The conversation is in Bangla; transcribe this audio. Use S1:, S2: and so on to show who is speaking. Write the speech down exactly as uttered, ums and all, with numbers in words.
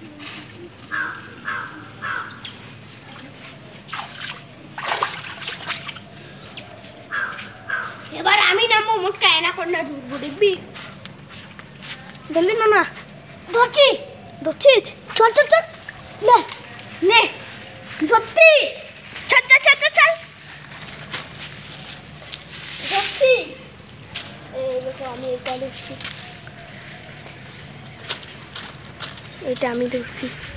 S1: এবার আমি নামবো মোটকা এনা কন্যা ঢুকবো দেখবি
S2: ধরলি না না
S1: ধরছি
S2: ধরছিস
S1: চল চল চল নে নে ধরছি চল চল চল চল চল ধরছি এই দেখো আমি এটা ধরছি
S2: এটা আমি ধরছি